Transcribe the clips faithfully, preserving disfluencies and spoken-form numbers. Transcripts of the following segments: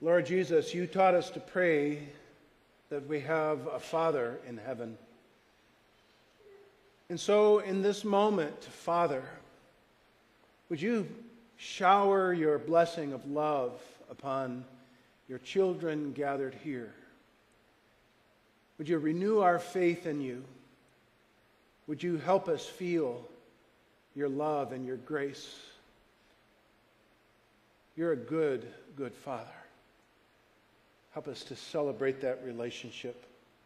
Lord Jesus, you taught us to pray that we have a Father in heaven. And so in this moment, Father, would you shower your blessing of love upon your children gathered here? Would you renew our faith in you? Would you help us feel your love and your grace? You're a good, good Father. Help us to celebrate that relationship.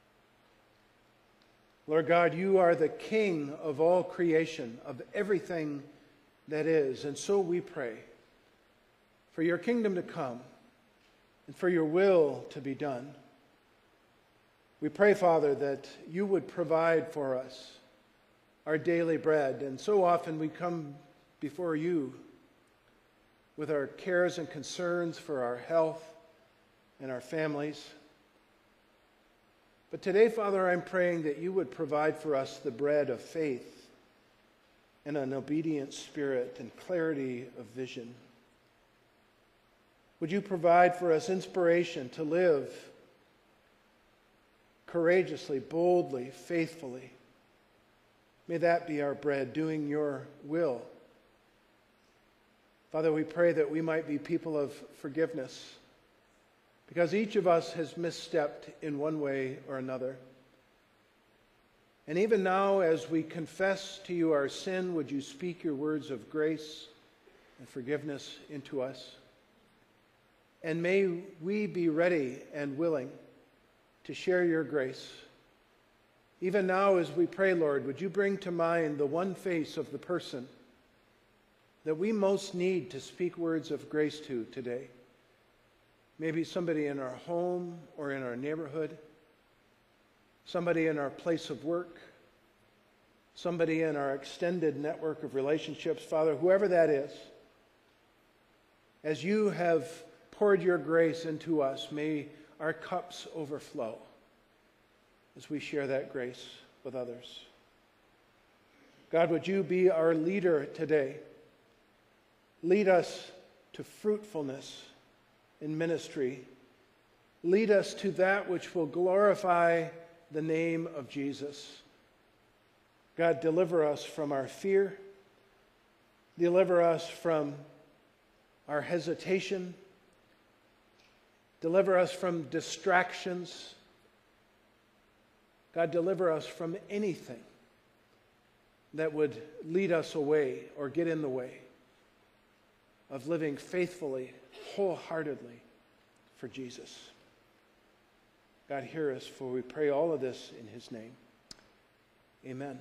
Lord God, you are the King of all creation, of everything that is. And so we pray for your kingdom to come and for your will to be done. We pray, Father, that you would provide for us our daily bread. And so often we come before you with our cares and concerns for our health and our families. But today, Father, I'm praying that you would provide for us the bread of faith and an obedient spirit and clarity of vision. Would you provide for us inspiration to live courageously, boldly, faithfully? May that be our bread, doing your will. Father, we pray that we might be people of forgiveness, because each of us has misstepped in one way or another. And even now, as we confess to you our sin, would you speak your words of grace and forgiveness into us? And may we be ready and willing to share your grace. Even now, as we pray, Lord, would you bring to mind the one face of the person that we most need to speak words of grace to today? Maybe somebody in our home or in our neighborhood, somebody in our place of work, somebody in our extended network of relationships. Father, whoever that is, as you have poured your grace into us, may our cups overflow as we share that grace with others. God, would you be our leader today? Lead us to fruitfulness in ministry. Lead us to that which will glorify the name of Jesus. God, deliver us from our fear. Deliver us from our hesitation. Deliver us from distractions. God, deliver us from anything that would lead us away or get in the way of living faithfully, wholeheartedly for Jesus. God, hear us, for we pray all of this in his name. Amen.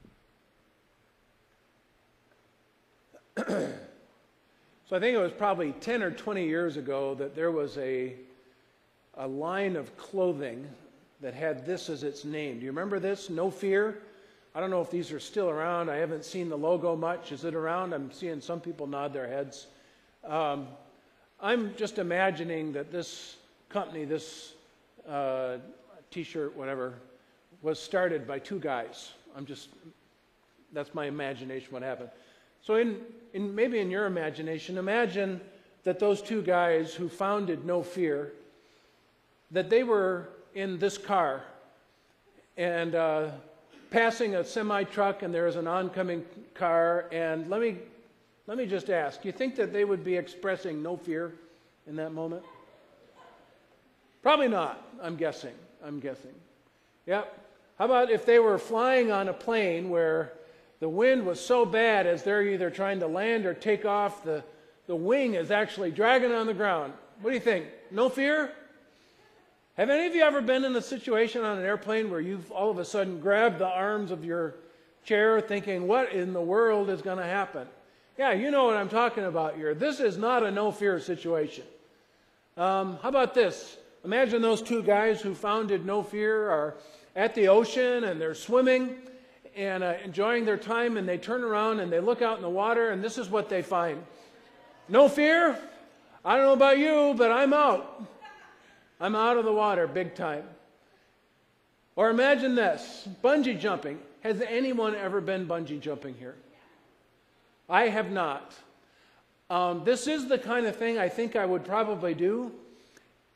So I think it was probably ten or twenty years ago that there was a, a line of clothing that had this as its name. Do you remember this? No Fear? I don't know if these are still around. I haven't seen the logo much. Is it around? I'm seeing some people nod their heads. Um, I'm just imagining that this company, this uh, t-shirt, whatever, was started by two guys. I'm just, that's my imagination what happened. So in, in maybe in your imagination, imagine that those two guys who founded No Fear, that they were in this car and uh, passing a semi-truck, and there is an oncoming car, and let me let me just ask, you think that they would be expressing no fear in that moment? Probably not, I'm guessing. I'm guessing. Yep. How about if they were flying on a plane where the wind was so bad as they're either trying to land or take off, the, the wing is actually dragging on the ground? What do you think? No fear? Have any of you ever been in a situation on an airplane where you've all of a sudden grabbed the arms of your chair thinking, what in the world is going to happen? Yeah, you know what I'm talking about here. This is not a no fear situation. Um, how about this? Imagine those two guys who founded No Fear are at the ocean and they're swimming and uh, enjoying their time, and they turn around and they look out in the water, and this is what they find. No fear? I don't know about you, but I'm out. I'm out of the water big time. Or imagine this, bungee jumping. Has anyone ever been bungee jumping here? I have not. Um, this is the kind of thing I think I would probably do.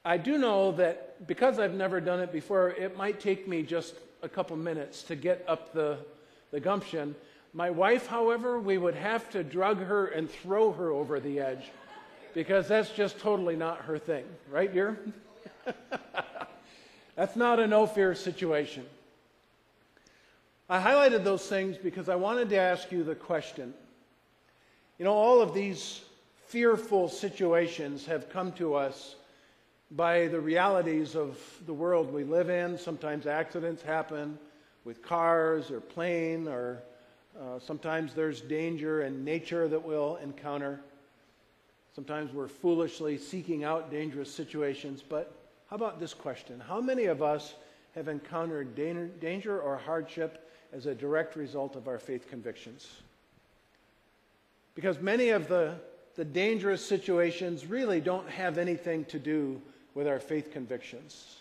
I do know that because I've never done it before, it might take me just a couple minutes to get up the, the gumption. My wife, however, we would have to drug her and throw her over the edge because that's just totally not her thing. Right, dear? That's not a no fear situation. I highlighted those things because I wanted to ask you the question. You know, all of these fearful situations have come to us by the realities of the world we live in. Sometimes accidents happen with cars or plane, or uh, sometimes there's danger in nature that we'll encounter. Sometimes we're foolishly seeking out dangerous situations. But how about this question? How many of us have encountered danger or hardship as a direct result of our faith convictions? Because many of the, the dangerous situations really don't have anything to do with our faith convictions.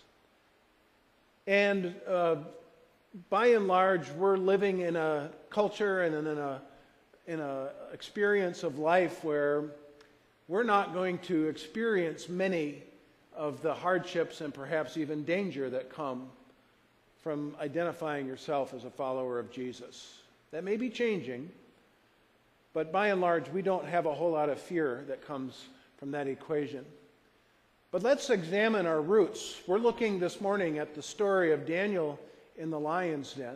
And uh, by and large, we're living in a culture and in a in a experience of life where we're not going to experience many of the hardships and perhaps even danger that come from identifying yourself as a follower of Jesus. That may be changing, but by and large, we don't have a whole lot of fear that comes from that equation. But let's examine our roots. We're looking this morning at the story of Daniel in the lion's den,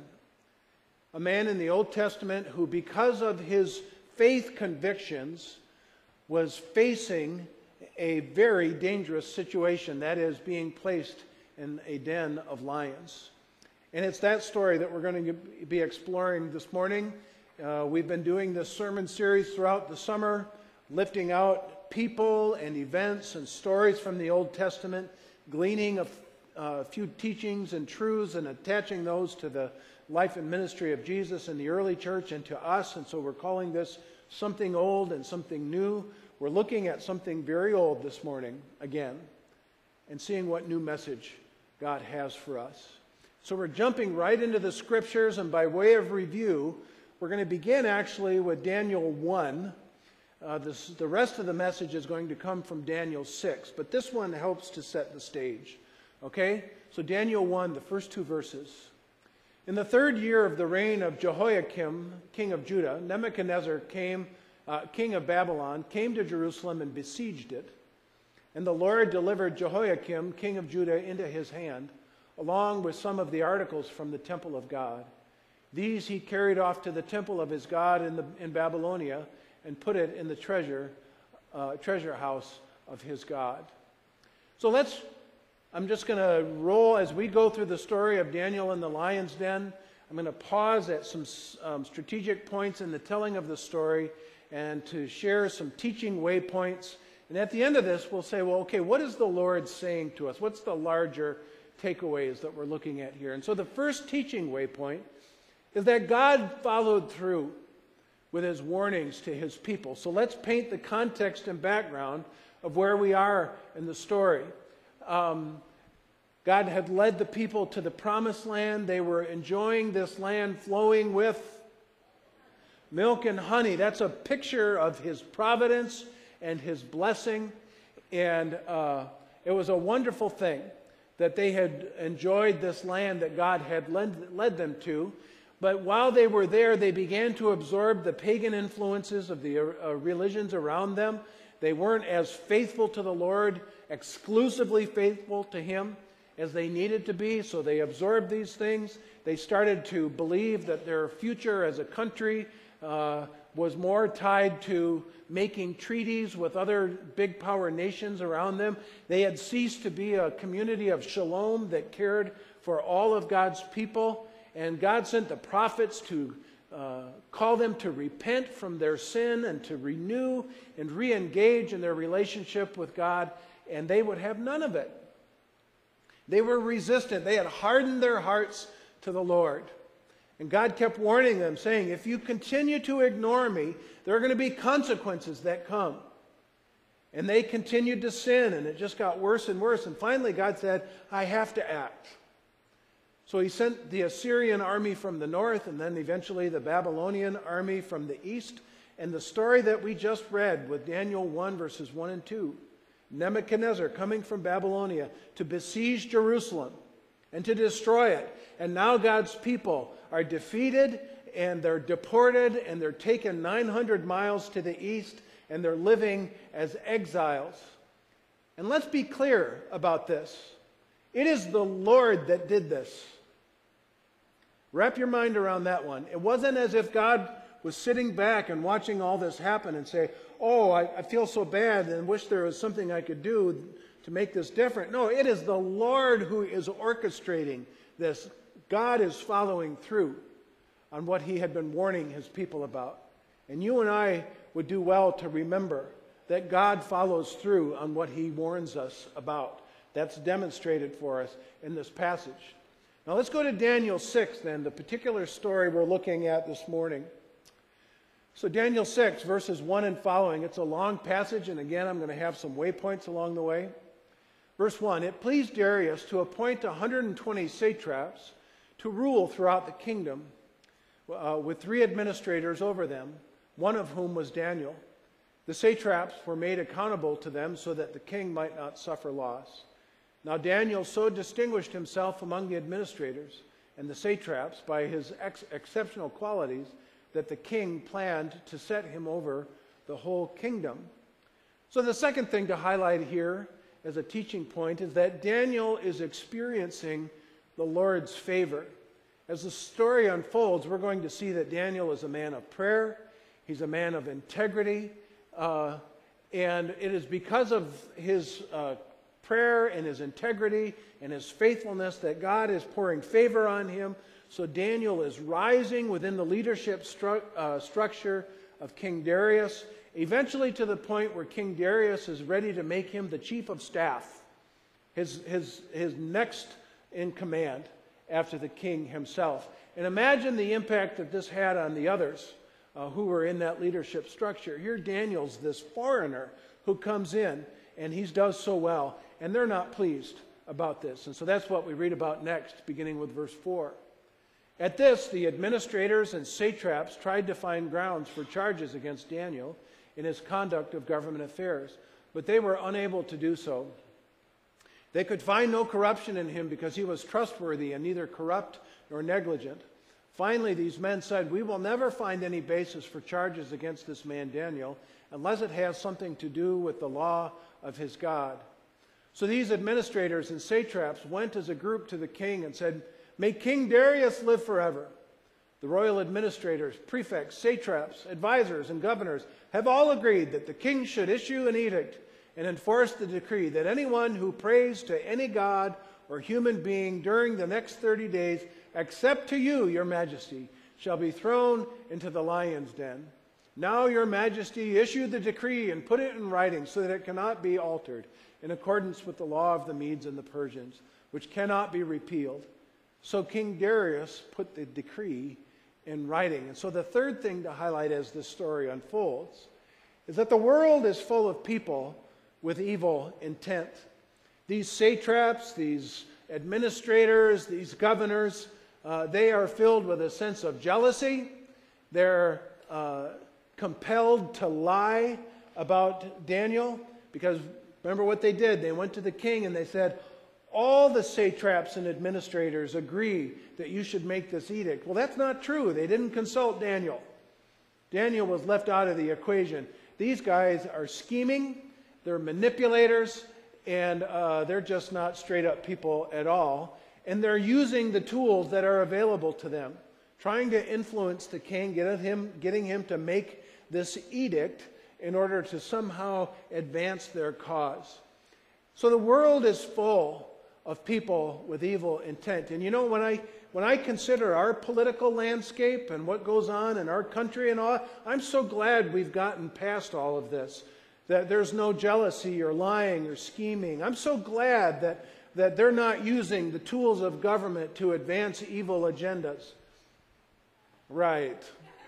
a man in the Old Testament who, because of his faith convictions, was facing a very dangerous situation, that is, being placed in a den of lions. And it's that story that we're going to be exploring this morning. Uh, we've been doing this sermon series throughout the summer, lifting out people and events and stories from the Old Testament, gleaning a, uh, a few teachings and truths and attaching those to the life and ministry of Jesus in the early church and to us. And so we're calling this something old and something new. We're looking at something very old this morning again and seeing what new message God has for us. So we're jumping right into the scriptures, and by way of review, we're going to begin actually with Daniel one. Uh, this, the rest of the message is going to come from Daniel six, but this one helps to set the stage. Okay? So Daniel one, the first two verses. In the third year of the reign of Jehoiakim, king of Judah, Nebuchadnezzar, came, uh, king of Babylon, came to Jerusalem and besieged it. And the Lord delivered Jehoiakim, king of Judah, into his hand, along with some of the articles from the temple of God. These he carried off to the temple of his God in, the, in Babylonia and put it in the treasure, uh, treasure house of his God. So let's, I'm just going to roll as we go through the story of Daniel in the lion's den. I'm going to pause at some um, strategic points in the telling of the story and to share some teaching waypoints. And at the end of this, we'll say, well, okay, what is the Lord saying to us? What's the larger takeaways that we're looking at here? And so the first teaching waypoint is that God followed through with his warnings to his people. So let's paint the context and background of where we are in the story. Um, God had led the people to the promised land. They were enjoying this land flowing with milk and honey. That's a picture of his providence and his blessing. And uh, it was a wonderful thing that they had enjoyed this land that God had led, led them to. But while they were there, they began to absorb the pagan influences of the uh, religions around them. They weren't as faithful to the Lord, exclusively faithful to him as they needed to be, so they absorbed these things. They started to believe that their future as a country uh, was more tied to making treaties with other big power nations around them. They had ceased to be a community of shalom that cared for all of God's people. And God sent the prophets to uh, call them to repent from their sin and to renew and re-engage in their relationship with God. And they would have none of it. They were resistant. They had hardened their hearts to the Lord. And God kept warning them, saying, if you continue to ignore me, there are going to be consequences that come. And they continued to sin, and it just got worse and worse. And finally, God said, I have to act. So he sent the Assyrian army from the north, and then eventually the Babylonian army from the east. And the story that we just read with Daniel one, verses one and two, Nebuchadnezzar coming from Babylonia to besiege Jerusalem and to destroy it. And now God's people are defeated and they're deported and they're taken nine hundred miles to the east and they're living as exiles. And let's be clear about this. It is the Lord that did this. Wrap your mind around that one. It wasn't as if God was sitting back and watching all this happen and say, oh, I, I feel so bad and wish there was something I could do to make this different. No, it is the Lord who is orchestrating this. God is following through on what he had been warning his people about. And you and I would do well to remember that God follows through on what he warns us about. That's demonstrated for us in this passage. Now let's go to Daniel six then, the particular story we're looking at this morning. So Daniel six, verses one and following, it's a long passage, and again I'm going to have some waypoints along the way. Verse one, it pleased Darius to appoint one hundred twenty satraps to rule throughout the kingdom, uh, with three administrators over them, one of whom was Daniel. The satraps were made accountable to them so that the king might not suffer loss. Now Daniel so distinguished himself among the administrators and the satraps by his ex- exceptional qualities that the king planned to set him over the whole kingdom. So the second thing to highlight here as a teaching point is that Daniel is experiencing the Lord's favor. As the story unfolds, we're going to see that Daniel is a man of prayer. He's a man of integrity. Uh, and it is because of his uh, prayer and his integrity and his faithfulness that God is pouring favor on him. So Daniel is rising within the leadership stru- uh, structure of King Darius, eventually to the point where King Darius is ready to make him the chief of staff, his, his, his next in command after the king himself. And imagine the impact that this had on the others uh, who were in that leadership structure. Here Daniel's this foreigner who comes in, and he does so well, and they're not pleased about this. And so that's what we read about next, beginning with verse four. At this, the administrators and satraps tried to find grounds for charges against Daniel in his conduct of government affairs, but they were unable to do so. They could find no corruption in him because he was trustworthy and neither corrupt nor negligent. Finally, these men said, we will never find any basis for charges against this man Daniel unless it has something to do with the law of his God. So these administrators and satraps went as a group to the king and said, may King Darius live forever. The royal administrators, prefects, satraps, advisors, and governors have all agreed that the king should issue an edict and enforce the decree that anyone who prays to any god or human being during the next thirty days, except to you, your majesty, shall be thrown into the lion's den. Now, your majesty, issue the decree and put it in writing so that it cannot be altered in accordance with the law of the Medes and the Persians, which cannot be repealed. So King Darius put the decree in writing. And so the third thing to highlight as this story unfolds is that the world is full of people with evil intent. These satraps, these administrators, these governors, uh, they are filled with a sense of jealousy. They're uh, compelled to lie about Daniel because remember what they did. They went to the king and they said, all the satraps and administrators agree that you should make this edict. Well, that's not true. They didn't consult Daniel. Daniel was left out of the equation. These guys are scheming, they're manipulators, and uh, they're just not straight up people at all. And they're using the tools that are available to them, trying to influence the king, get him, getting him to make this edict in order to somehow advance their cause. So the world is full of people with evil intent. And you know, when I when I consider our political landscape and what goes on in our country and all, I'm so glad we've gotten past all of this, that there's no jealousy or lying or scheming. I'm so glad that, that they're not using the tools of government to advance evil agendas. Right.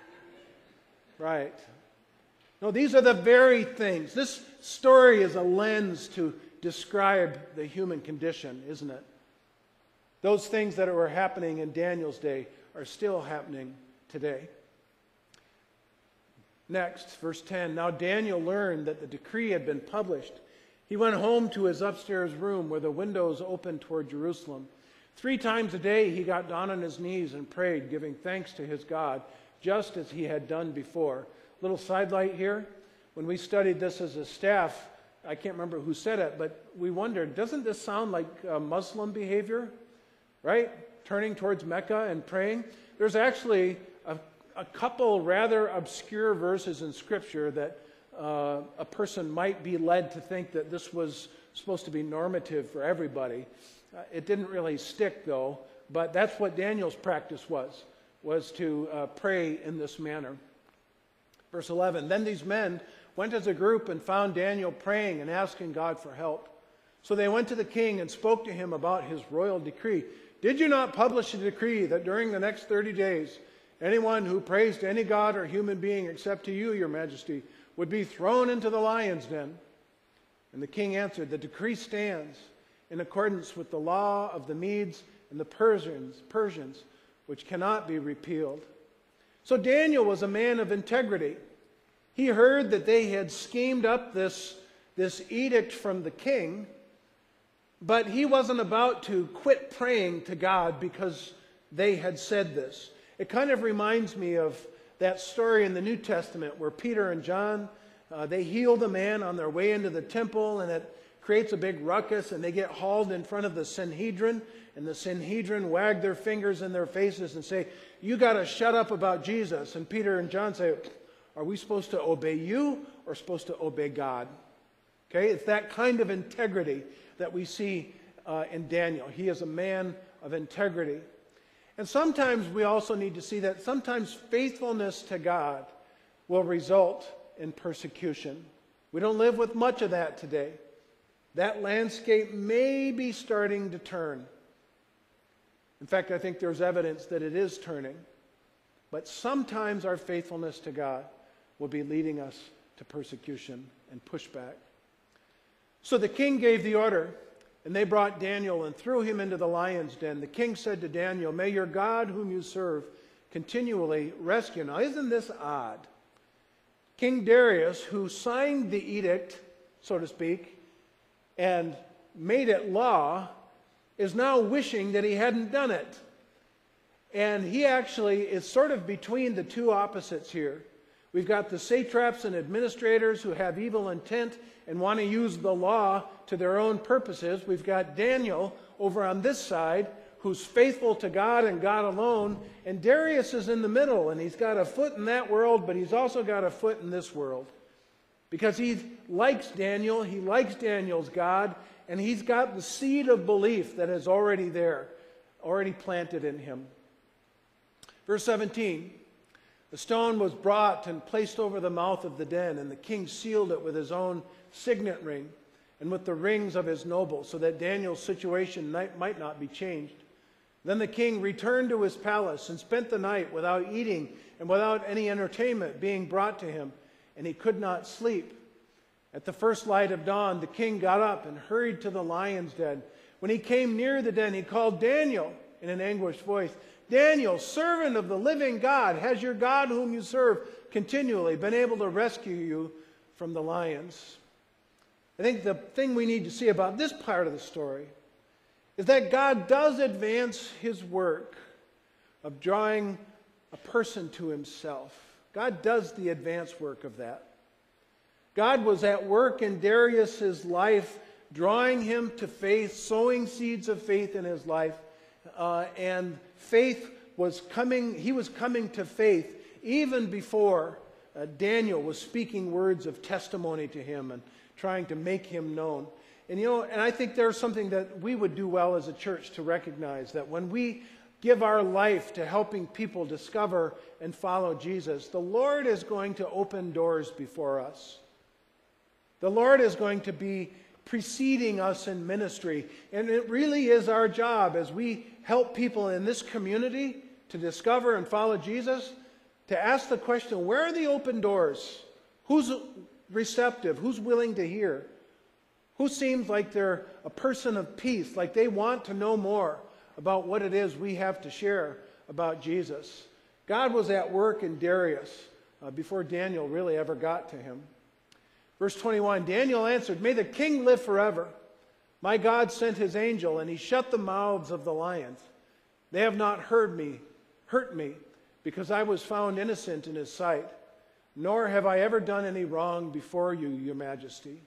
Right. No, these are the very things. This story is a lens to describe the human condition, isn't it? Those things that were happening in Daniel's day are still happening today. Next, verse ten. Now Daniel learned that the decree had been published He went home to his upstairs room where the windows opened toward Jerusalem. Three times a day he got down on his knees and prayed, giving thanks to his God, just as he had done before. Little sidelight here. When we studied this as a staff, I can't remember who said it, but we wondered, doesn't this sound like uh, Muslim behavior? Right? Turning towards Mecca and praying. There's actually a, a couple rather obscure verses in Scripture that uh, a person might be led to think that this was supposed to be normative for everybody. Uh, it didn't really stick, though, but that's what Daniel's practice was, was to uh, pray in this manner. Verse eleven, then these men went as a group and found Daniel praying and asking God for help. So they went to the king and spoke to him about his royal decree. Did you not publish a decree that during the next thirty days, anyone who prays to any god or human being except to you, your majesty, would be thrown into the lion's den? And the king answered, the decree stands in accordance with the law of the Medes and the Persians, Persians, which cannot be repealed. So Daniel was a man of integrity. He heard that they had schemed up this, this edict from the king, but he wasn't about to quit praying to God because they had said this. It kind of reminds me of that story in the New Testament where Peter and John, uh, they healed a man on their way into the temple, and it creates a big ruckus, and they get hauled in front of the Sanhedrin, and the Sanhedrin wag their fingers in their faces and say, you got to shut up about Jesus. And Peter and John say, are we supposed to obey you or supposed to obey God? Okay, it's that kind of integrity that we see uh, in Daniel. He is a man of integrity. And sometimes we also need to see that sometimes faithfulness to God will result in persecution. We don't live with much of that today. That landscape may be starting to turn. In fact, I think there's evidence that it is turning. But sometimes our faithfulness to God will be leading us to persecution and pushback. So the king gave the order, and they brought Daniel and threw him into the lion's den. The king said to Daniel, may your God whom you serve continually rescue. Now, isn't this odd? King Darius, who signed the edict, so to speak, and made it law, is now wishing that he hadn't done it. And he actually is sort of between the two opposites here. We've got the satraps and administrators who have evil intent and want to use the law to their own purposes. We've got Daniel over on this side who's faithful to God and God alone. And Darius is in the middle, and he's got a foot in that world, but he's also got a foot in this world. Because he likes Daniel, he likes Daniel's God, and he's got the seed of belief that is already there, already planted in him. Verse seventeen, the stone was brought and placed over the mouth of the den, and the king sealed it with his own signet ring and with the rings of his nobles, so that Daniel's situation might not be changed. Then the king returned to his palace and spent the night without eating and without any entertainment being brought to him, and he could not sleep. At the first light of dawn, the king got up and hurried to the lion's den. When he came near the den, he called Daniel in an anguished voice, Daniel, servant of the living God, has your God whom you serve continually been able to rescue you from the lions? I think the thing we need to see about this part of the story is that God does advance his work of drawing a person to himself. God does the advance work of that. God was at work in Darius's life, drawing him to faith, sowing seeds of faith in his life, uh, and faith was coming, he was coming to faith even before uh, Daniel was speaking words of testimony to him and trying to make him known. And you know, and I think there's something that we would do well as a church to recognize, that when we give our life to helping people discover and follow Jesus, the Lord is going to open doors before us. The Lord is going to be preceding us in ministry. And it really is our job as we help people in this community to discover and follow Jesus, to ask the question, where are the open doors? Who's receptive? Who's willing to hear? Who seems like they're a person of peace, like they want to know more about what it is we have to share about Jesus? God was at work in Darius uh, before Daniel really ever got to him. Verse twenty-one, Daniel answered, "May the king live forever. My God sent his angel, and he shut the mouths of the lions. They have not heard me, hurt me, because I was found innocent in his sight. Nor have I ever done any wrong before you, your majesty."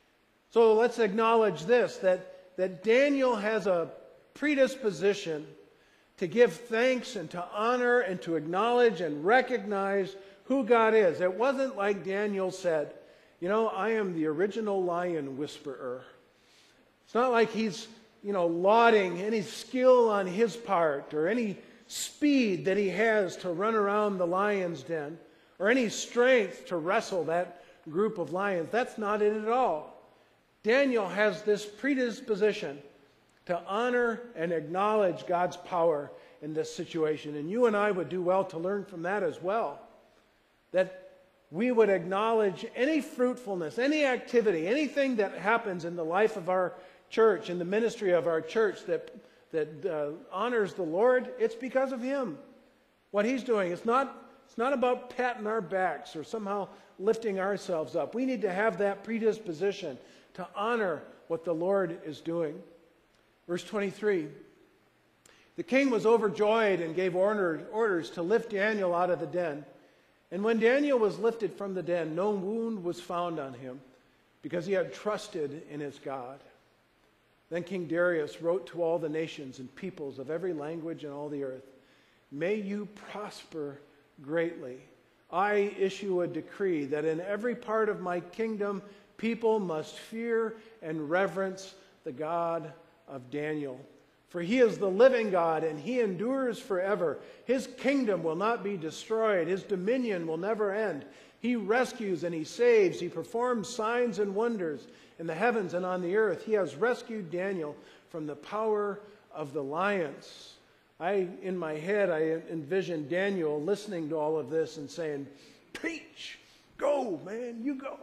So let's acknowledge this, that, that Daniel has a predisposition to give thanks and to honor and to acknowledge and recognize who God is. It wasn't like Daniel said, you know, I am the original lion whisperer. It's not like he's, you know, lauding any skill on his part or any speed that he has to run around the lion's den or any strength to wrestle that group of lions. That's not it at all. Daniel has this predisposition to honor and acknowledge God's power in this situation. And you and I would do well to learn from that as well. That we would acknowledge any fruitfulness, any activity, anything that happens in the life of our church, in the ministry of our church that, that uh, honors the Lord, it's because of Him. What He's doing. It's not, it's not about patting our backs or somehow lifting ourselves up. We need to have that predisposition to honor what the Lord is doing. Verse twenty-three, the king was overjoyed and gave order, orders to lift Daniel out of the den. And when Daniel was lifted from the den, no wound was found on him, because he had trusted in his God. Then King Darius wrote to all the nations and peoples of every language in all the earth, "May you prosper greatly. I issue a decree that in every part of my kingdom people must fear and reverence the God of Daniel. For he is the living God, and he endures forever. His kingdom will not be destroyed. His dominion will never end. He rescues and he saves. He performs signs and wonders in the heavens and on the earth. He has rescued Daniel from the power of the lions." I, in my head, I envisioned Daniel listening to all of this and saying, "Preach! Go, man, you go."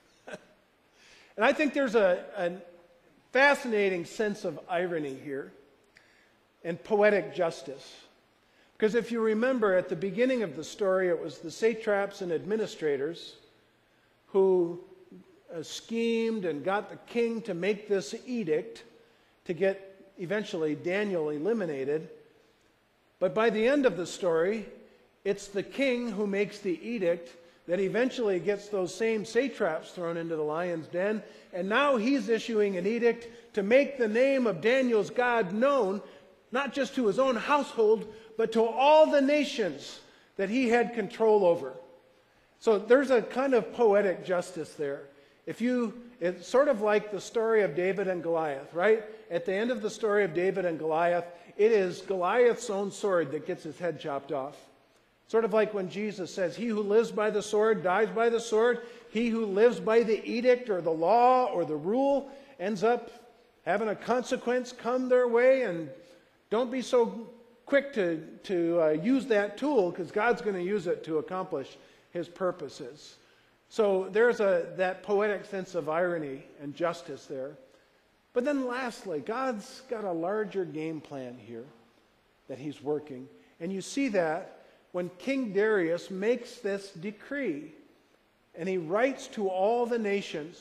And I think there's a, a fascinating sense of irony here and poetic justice. Because if you remember, at the beginning of the story, it was the satraps and administrators who uh, schemed and got the king to make this edict to get eventually Daniel eliminated. But by the end of the story, it's the king who makes the edict that eventually gets those same satraps thrown into the lion's den. And now he's issuing an edict to make the name of Daniel's God known, not just to his own household, but to all the nations that he had control over. So there's a kind of poetic justice there. If you, it's sort of like the story of David and Goliath, right? At the end of the story of David and Goliath, it is Goliath's own sword that gets his head chopped off. Sort of like when Jesus says, "He who lives by the sword dies by the sword. He who lives by the edict or the law or the rule ends up having a consequence come their way." And don't be so quick to, to uh, use that tool, because God's going to use it to accomplish His purposes. So there's a, that poetic sense of irony and justice there. But then lastly, God's got a larger game plan here that He's working. And you see that when King Darius makes this decree, and he writes to all the nations.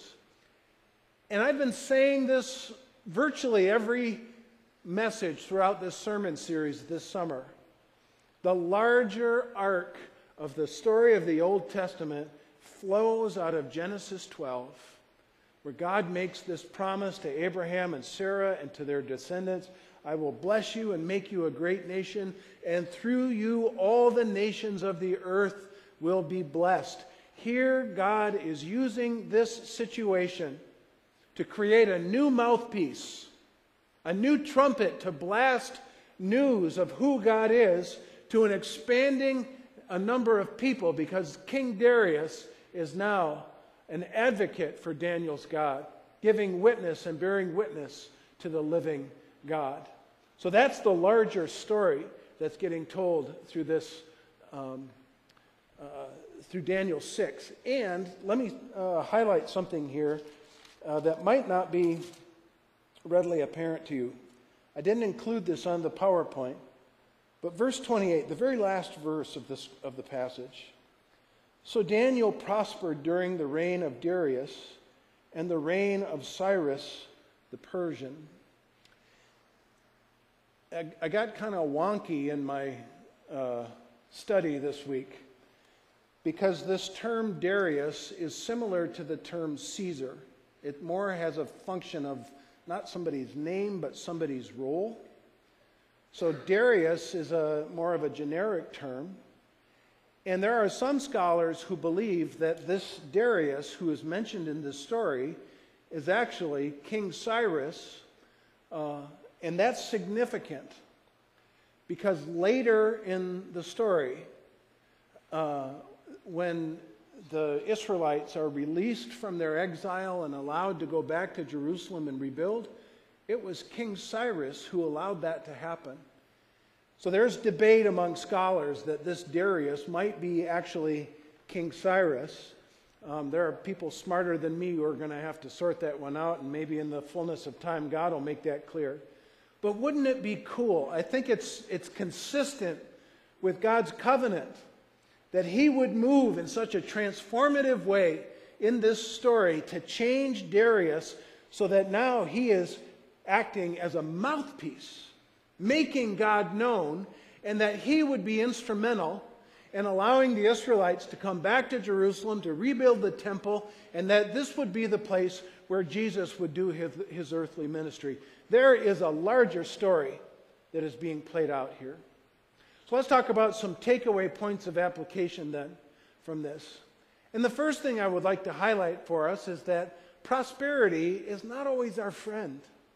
And I've been saying this virtually every message throughout this sermon series this summer. The larger arc of the story of the Old Testament flows out of Genesis twelve, where God makes this promise to Abraham and Sarah and to their descendants: "I will bless you and make you a great nation, and through you all the nations of the earth will be blessed." Here God is using this situation to create a new mouthpiece, a new trumpet to blast news of who God is to an expanding a number of people, because King Darius is now an advocate for Daniel's God, giving witness and bearing witness to the living God. So that's the larger story that's getting told through this, um, uh, through Daniel six. And let me uh, highlight something here uh, that might not be readily apparent to you. I didn't include this on the PowerPoint, but verse twenty-eight, the very last verse of this of the passage. So Daniel prospered during the reign of Darius and the reign of Cyrus the Persian. I, I got kind of wonky in my uh, study this week because this term Darius is similar to the term Caesar. It more has a function of not somebody's name, but somebody's role. So Darius is a more of a generic term. And there are some scholars who believe that this Darius, who is mentioned in this story, is actually King Cyrus. Uh, and that's significant because later in the story, uh, when the Israelites are released from their exile and allowed to go back to Jerusalem and rebuild, it was King Cyrus who allowed that to happen. So there's debate among scholars that this Darius might be actually King Cyrus. Um, there are people smarter than me who are going to have to sort that one out, and maybe in the fullness of time, God will make that clear. But wouldn't it be cool? I think it's, it's consistent with God's covenant that He would move in such a transformative way in this story to change Darius so that now he is acting as a mouthpiece, making God known, and that he would be instrumental in allowing the Israelites to come back to Jerusalem to rebuild the temple, and that this would be the place where Jesus would do his, his earthly ministry. There is a larger story that is being played out here. So let's talk about some takeaway points of application then from this. And the first thing I would like to highlight for us is that prosperity is not always our friend.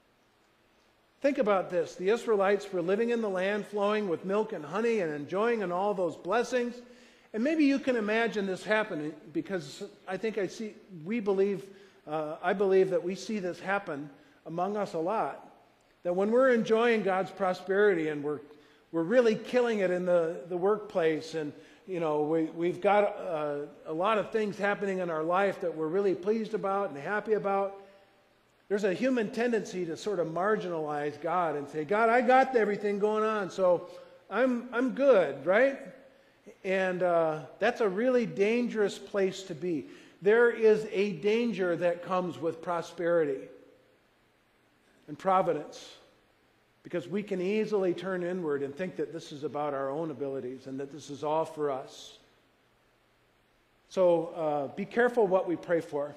Think about this. The Israelites were living in the land flowing with milk and honey and enjoying in all those blessings. And maybe you can imagine this happening because I think I see, we believe, uh, I believe that we see this happen among us a lot. That when we're enjoying God's prosperity and we're we're really killing it in the, the workplace and, you know, we, we've got uh, a lot of things happening in our life that we're really pleased about and happy about, there's a human tendency to sort of marginalize God and say, God, I got everything going on, so I'm, I'm good, right? And uh, that's a really dangerous place to be. There is a danger that comes with prosperity and providence, because we can easily turn inward and think that this is about our own abilities and that this is all for us. So uh, be careful what we pray for.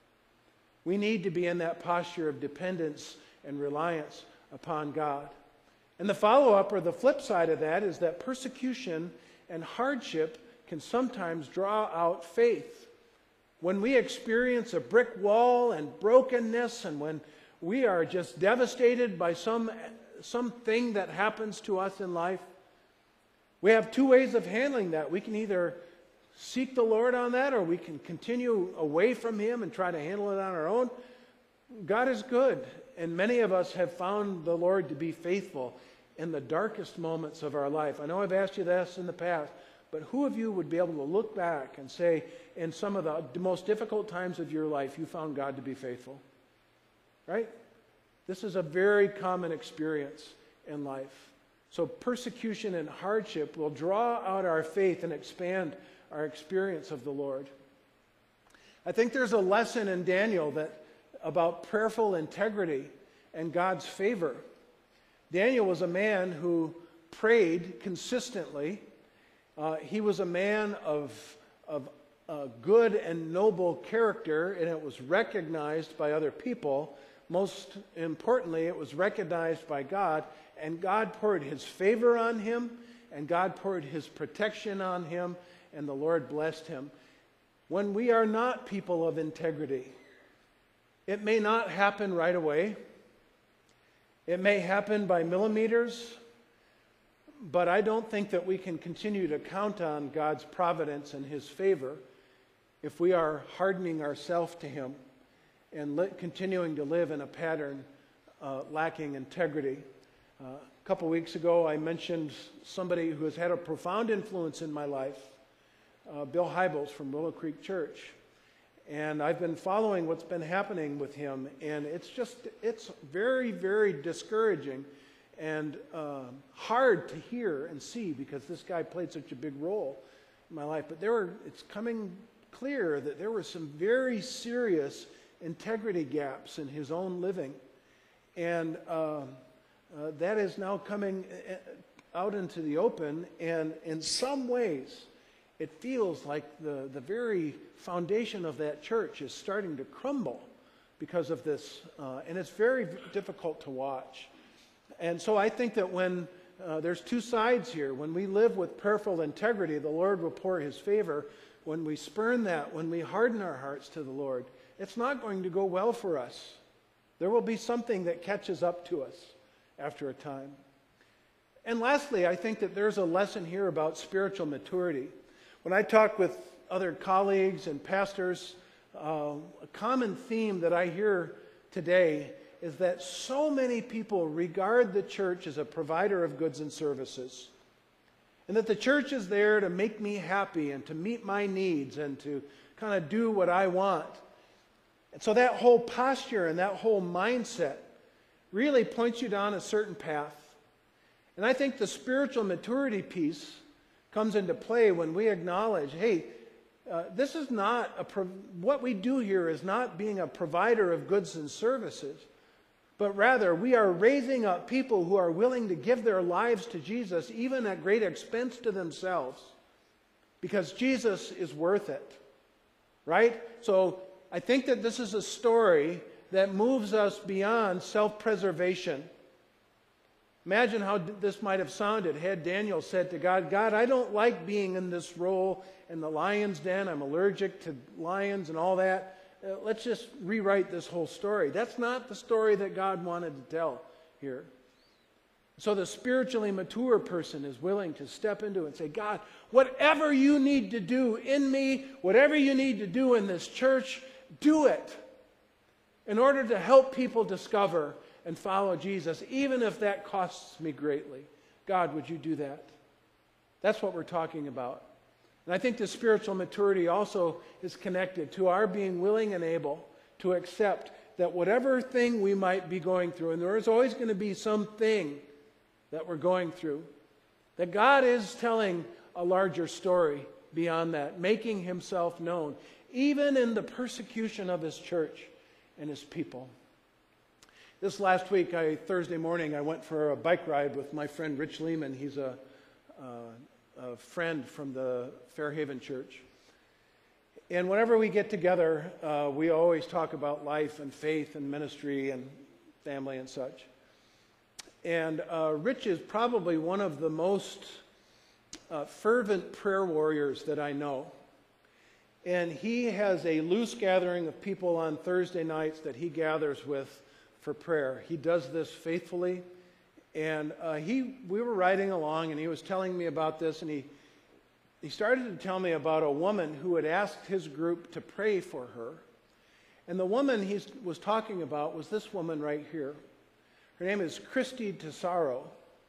We need to be in that posture of dependence and reliance upon God. And the follow-up, or the flip side of that, is that persecution and hardship can sometimes draw out faith. When we experience a brick wall and brokenness, and when we are just devastated by some something that happens to us in life, we have two ways of handling that. We can either seek the Lord on that, or we can continue away from Him and try to handle it on our own. God is good, and many of us have found the Lord to be faithful in the darkest moments of our life. I know I've asked you this in the past, but who of you would be able to look back and say, in some of the most difficult times of your life, you found God to be faithful? Right? This is a very common experience in life. So persecution and hardship will draw out our faith and expand our experience of the Lord. I think there's a lesson in Daniel that about prayerful integrity and God's favor. Daniel was a man who prayed consistently. Uh, he was a man of, of uh, good and noble character, and it was recognized by other people. Most importantly, it was recognized by God, and God poured His favor on him, and God poured His protection on him, and the Lord blessed him. When we are not people of integrity, it may not happen right away. It may happen by millimeters, but I don't think that we can continue to count on God's providence and His favor if we are hardening ourselves to Him and li- continuing to live in a pattern uh, lacking integrity. Uh, a couple weeks ago, I mentioned somebody who has had a profound influence in my life, uh, Bill Hybels from Willow Creek Church. And I've been following what's been happening with him, and it's just, it's very, very discouraging and uh, hard to hear and see because this guy played such a big role in my life, but there were, it's coming clear that there were some very serious integrity gaps in his own living. And uh, uh, that is now coming out into the open, and in some ways, it feels like the, the very foundation of that church is starting to crumble because of this, uh, and it's very difficult to watch. And so I think that when uh, there's two sides here, when we live with prayerful integrity, the Lord will pour his favor. When we spurn that, when we harden our hearts to the Lord, it's not going to go well for us. There will be something that catches up to us after a time. And lastly, I think that there's a lesson here about spiritual maturity. When I talk with other colleagues and pastors, uh, a common theme that I hear today is that so many people regard the church as a provider of goods and services, and that the church is there to make me happy and to meet my needs and to kind of do what I want. And so that whole posture and that whole mindset really points you down a certain path. And I think the spiritual maturity piece comes into play when we acknowledge, hey, uh, this is not a pro- what we do here is not being a provider of goods and services, but rather we are raising up people who are willing to give their lives to Jesus, even at great expense to themselves, because Jesus is worth it, right? So I think that this is a story that moves us beyond self-preservation. Imagine how this might have sounded had Daniel said to God, God, I don't like being in this role in the lion's den. I'm allergic to lions and all that. Uh, let's just rewrite this whole story. That's not the story that God wanted to tell here. So the spiritually mature person is willing to step into it and say, God, whatever you need to do in me, whatever you need to do in this church, do it in order to help people discover and follow Jesus, even if that costs me greatly. God, would you do that? That's what we're talking about. And I think the spiritual maturity also is connected to our being willing and able to accept that whatever thing we might be going through, and there is always going to be something that we're going through, that God is telling a larger story beyond that, making himself known, even in the persecution of his church and his people. This last week, I, Thursday morning, I went for a bike ride with my friend Rich Lehman. He's a, uh, a friend from the Fairhaven Church. And whenever we get together, uh, we always talk about life and faith and ministry and family and such. And uh, Rich is probably one of the most uh, fervent prayer warriors that I know. And he has a loose gathering of people on Thursday nights that he gathers with for prayer. He does this faithfully. And uh, he, we were riding along, and he was telling me about this, and he, he started to tell me about a woman who had asked his group to pray for her. And the woman he was talking about was this woman right here. Her name is Christy Tesaro,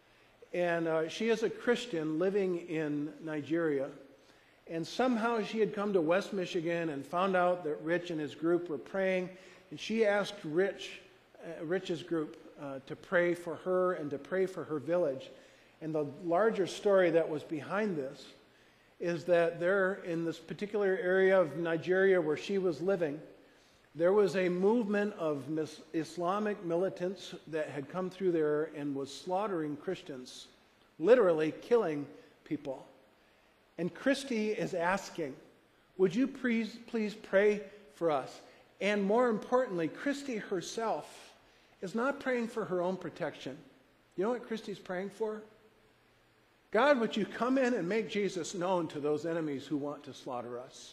and uh, she is a Christian living in Nigeria. And somehow she had come to West Michigan and found out that Rich and his group were praying, and she asked Rich, uh, Rich's group uh, to pray for her and to pray for her village. And the larger story that was behind this is that there, in this particular area of Nigeria where she was living, there was a movement of Islamic militants that had come through there and was slaughtering Christians, literally killing people. And Christy is asking, would you please, please pray for us? And more importantly, Christy herself is not praying for her own protection. You know what Christy's praying for? God, would you come in and make Jesus known to those enemies who want to slaughter us?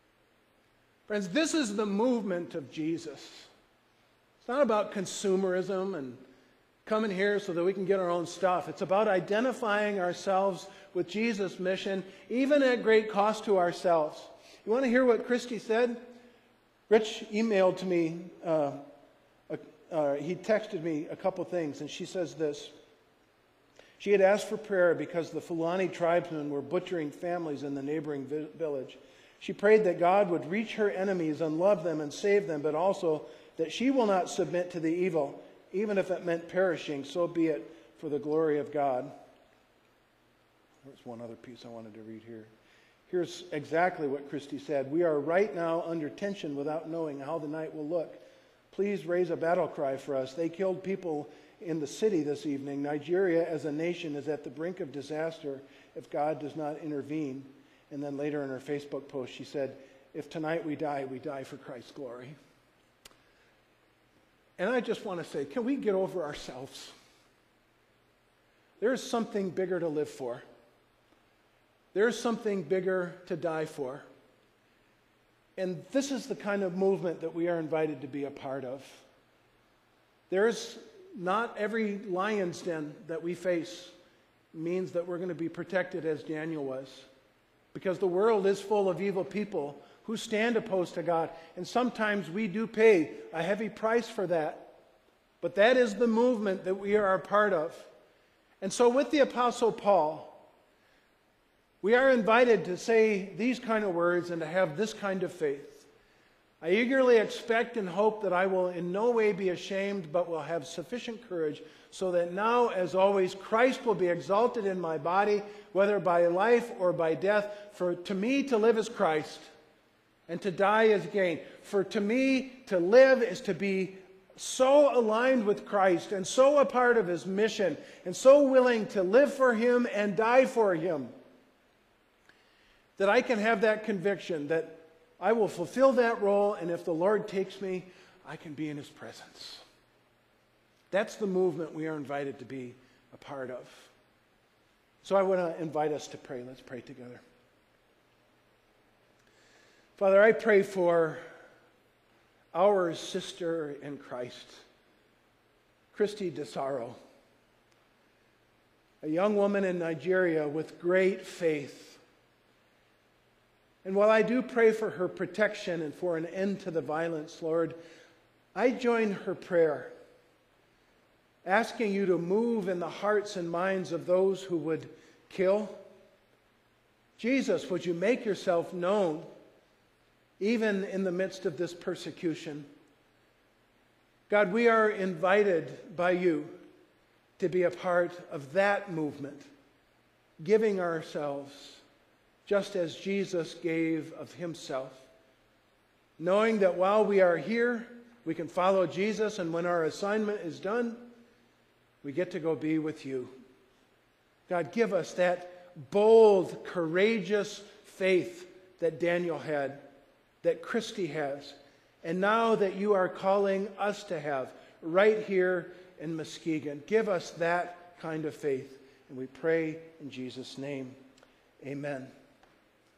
Friends, this is the movement of Jesus. It's not about consumerism and coming here so that we can get our own stuff. It's about identifying ourselves with Jesus' mission, even at great cost to ourselves. You want to hear what Christy said? Rich emailed to me, uh, uh, uh, he texted me a couple things, and she says this. She had asked for prayer because the Fulani tribesmen were butchering families in the neighboring vi- village. She prayed that God would reach her enemies and love them and save them, but also that she will not submit to the evil, even if it meant perishing, so be it for the glory of God. There's one other piece I wanted to read here. Here's exactly what Christy said. "We are right now under tension without knowing how the night will look. Please raise a battle cry for us. They killed people in the city this evening. Nigeria as a nation is at the brink of disaster if God does not intervene." And then later in her Facebook post, she said, "If tonight we die, we die for Christ's glory." And I just want to say, can we get over ourselves? There is something bigger to live for. There is something bigger to die for. And this is the kind of movement that we are invited to be a part of. There is not every lion's den that we face means that we're going to be protected as Daniel was. Because the world is full of evil people who stand opposed to God. And sometimes we do pay a heavy price for that. But that is the movement that we are a part of. And so with the Apostle Paul, we are invited to say these kind of words and to have this kind of faith. "I eagerly expect and hope that I will in no way be ashamed, but will have sufficient courage, so that now, as always, Christ will be exalted in my body, whether by life or by death. For to me to live is Christ, and to die is gain. For to me to live is to be so aligned with Christ, and so a part of His mission, and so willing to live for Him and die for Him, that I can have that conviction that I will fulfill that role, and if the Lord takes me, I can be in His presence." That's the movement we are invited to be a part of. So I want to invite us to pray. Let's pray together. Father, I pray for our sister in Christ, Christy DeSaro, a young woman in Nigeria with great faith. And while I do pray for her protection and for an end to the violence, Lord, I join her prayer, asking you to move in the hearts and minds of those who would kill. Jesus, would you make yourself known even in the midst of this persecution? God, we are invited by you to be a part of that movement, giving ourselves just as Jesus gave of Himself, knowing that while we are here, we can follow Jesus, and when our assignment is done, we get to go be with you. God, give us that bold, courageous faith that Daniel had, that Christy has, and now that you are calling us to have right here in Muskegon. Give us that kind of faith, and we pray in Jesus' name. Amen.